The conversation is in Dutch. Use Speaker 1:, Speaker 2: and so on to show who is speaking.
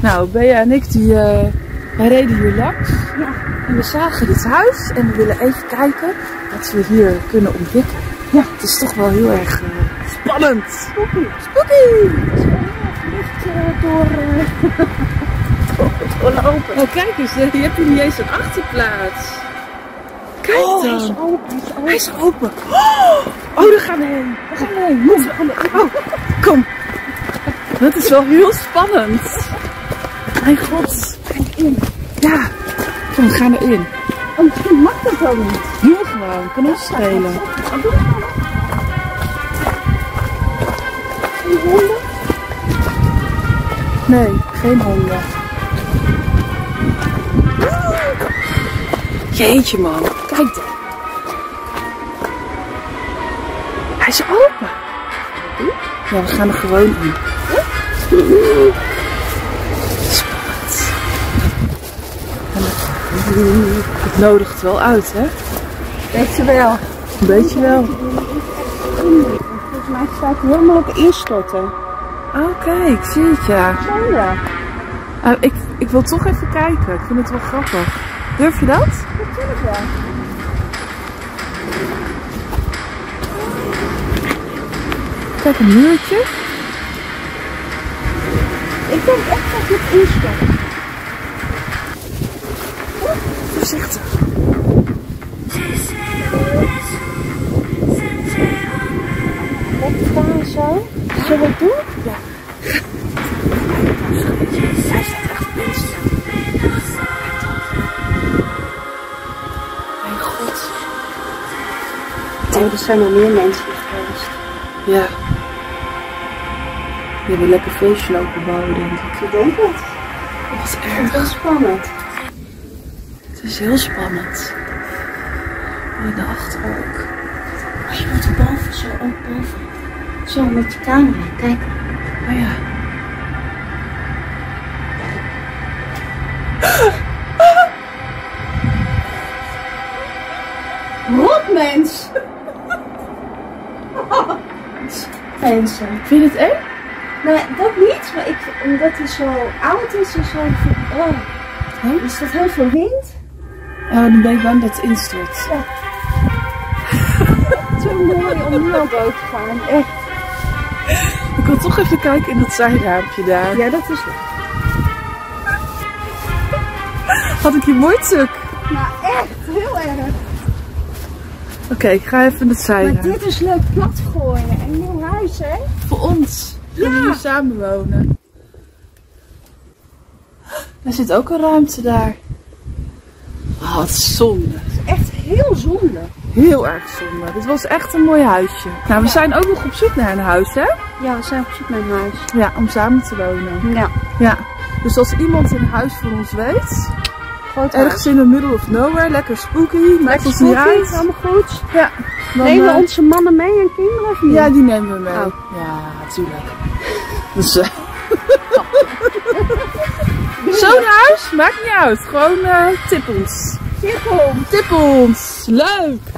Speaker 1: Nou, Bea en ik wij reden hier langs.
Speaker 2: Ja.
Speaker 1: En we zagen dit huis en we willen even kijken wat we hier kunnen ontdekken. Ja, het is toch wel heel erg spannend.
Speaker 2: Spooky.
Speaker 1: Spooky!
Speaker 2: Het is wel heel licht doorlopen.
Speaker 1: Oh, kijk eens, je hebt hier niet eens een achterplaats. Kijk dan.
Speaker 2: Hij is open.
Speaker 1: Hij is open. Oh, daar gaan we heen. Daar gaan we heen. Oh, kom. Dat is wel heel spannend. Mijn god.
Speaker 2: Kijk in.
Speaker 1: Ja. Kom, we gaan erin.
Speaker 2: Oh, misschien mag dat wel niet.
Speaker 1: Doe gewoon. Kan ons schelen.
Speaker 2: Oh, doe het maar. Geen honden?
Speaker 1: Nee, geen honden. Jeetje man. Kijk dan. Hij is open. Ja, we gaan er gewoon in. Spannend. Het nodigt wel uit, hè?
Speaker 2: Weet je wel.
Speaker 1: Een beetje wel.
Speaker 2: Volgens mij staat hij helemaal op instorten.
Speaker 1: Oh, kijk, zie je het, ja.
Speaker 2: Zo ja.
Speaker 1: Ik wil toch even kijken. Ik vind het wel grappig. Durf je dat?
Speaker 2: Natuurlijk wel.
Speaker 1: Kijk, een muurtje.
Speaker 2: Ik denk echt dat het instort.
Speaker 1: Voorzichtig.
Speaker 2: Lekker daar zo. Zullen we het doen?
Speaker 1: Ja. Hij staat echt best. Mijn god.
Speaker 2: Oh, er zijn nog meer mensen geweest.
Speaker 1: Ja. Die hebben lekker feestje lopen bouwen, denk ik.
Speaker 2: Ik denk het.
Speaker 1: Dat is
Speaker 2: Het
Speaker 1: erg.
Speaker 2: is wel spannend.
Speaker 1: Het is heel spannend. In de achterhoek.
Speaker 2: Maar je moet er boven zo, ook boven. Zo met je camera, kijk.
Speaker 1: Oh ja.
Speaker 2: Rotmens! Mensen.
Speaker 1: Vind je het eng?
Speaker 2: Nee, dat niet, maar omdat hij zo oud is en zo. Oh.
Speaker 1: Huh?
Speaker 2: Is dat heel veel wind?
Speaker 1: Oh, dan ben ik bang dat het instort.
Speaker 2: Ja. Zo mooi om nu al boven te gaan, echt.
Speaker 1: Ik wil toch even kijken in dat zijraampje daar.
Speaker 2: Ja, dat is leuk.
Speaker 1: Had ik je mooi stuk?
Speaker 2: Nou, echt, heel erg.
Speaker 1: Oké, ik ga even in het
Speaker 2: Maar
Speaker 1: zijraampje.
Speaker 2: dit is leuk plat gooien. En een nieuw huis, hè?
Speaker 1: Voor ons. We gaan hier samen wonen. Er zit ook een ruimte daar. Oh, wat zonde.
Speaker 2: Het is echt heel zonde.
Speaker 1: Heel erg zonde. Dit was echt een mooi huisje. Nou, we zijn ook nog op zoek naar een huis, hè?
Speaker 2: Ja, we zijn op zoek naar een huis.
Speaker 1: Ja, om samen te wonen.
Speaker 2: Ja.
Speaker 1: Ja. Dus als iemand een huis voor ons weet,
Speaker 2: Groot
Speaker 1: ergens in the middle of nowhere, lekker spooky, maakt ons niet
Speaker 2: spooky,
Speaker 1: uit.
Speaker 2: allemaal goed.
Speaker 1: Ja. Dan,
Speaker 2: Nemen we onze mannen mee en kinderen of niet?
Speaker 1: Ja, die nemen we mee.
Speaker 2: Oh.
Speaker 1: Ja, natuurlijk. Dus, zo'n huis, maakt niet uit. Gewoon tip ons.
Speaker 2: Tip ons.
Speaker 1: Tip ons. Leuk.